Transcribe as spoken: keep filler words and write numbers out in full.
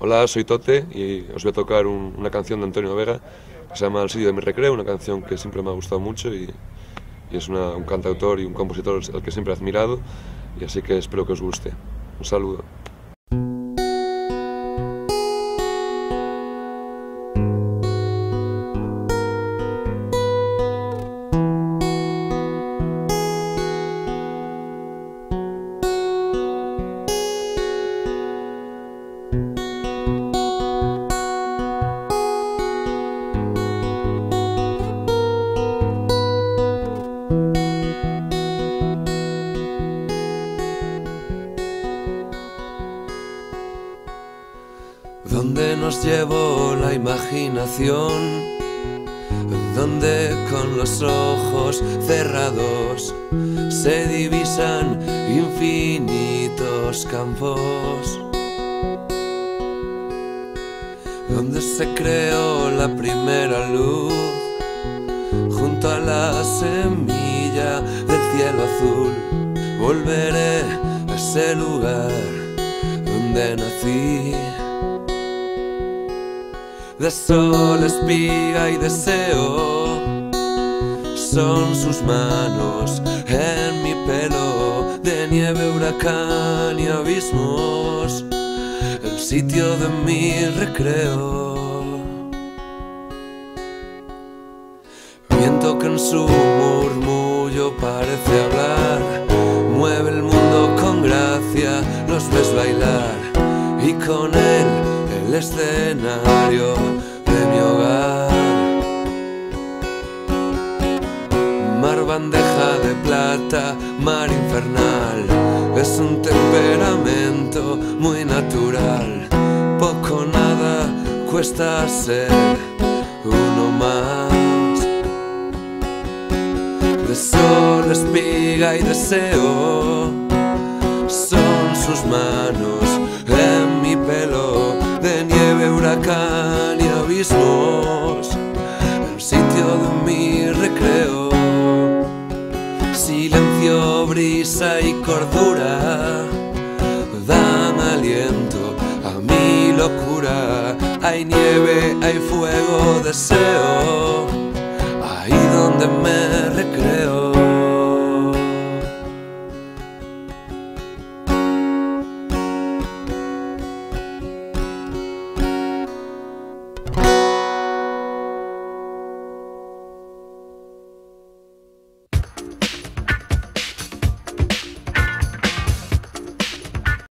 Hola, soy Tote y os voy a tocar un, una canción de Antonio Vega que se llama El sitio de mi recreo, una canción que siempre me ha gustado mucho y, y es una, un cantautor y un compositor al que siempre he admirado, y así que espero que os guste. Un saludo. Donde nos llevó la imaginación, donde con los ojos cerrados se divisan infinitos campos, donde se creó la primera luz junto a la semilla del cielo azul. Volveré a ese lugar donde nací. De sol, espiga y deseo son sus manos en mi pelo. De nieve, huracán y abismos, el sitio de mi recreo. Viento que en su murmullo parece hablar, mueve el mundo con gracia, los ves bailar y con él el escenario de mi hogar. Mar bandeja de plata, mar infernal, es un temperamento muy natural. Poco nada cuesta ser uno más. De sol, espiga y deseo son sus manos en mi pelo. De nieve, huracán y abismos, el sitio de mi recreo. Silencio, brisa y cordura dan aliento a mi locura. Hay nieve, hay fuego, deseo, ahí donde me recreo.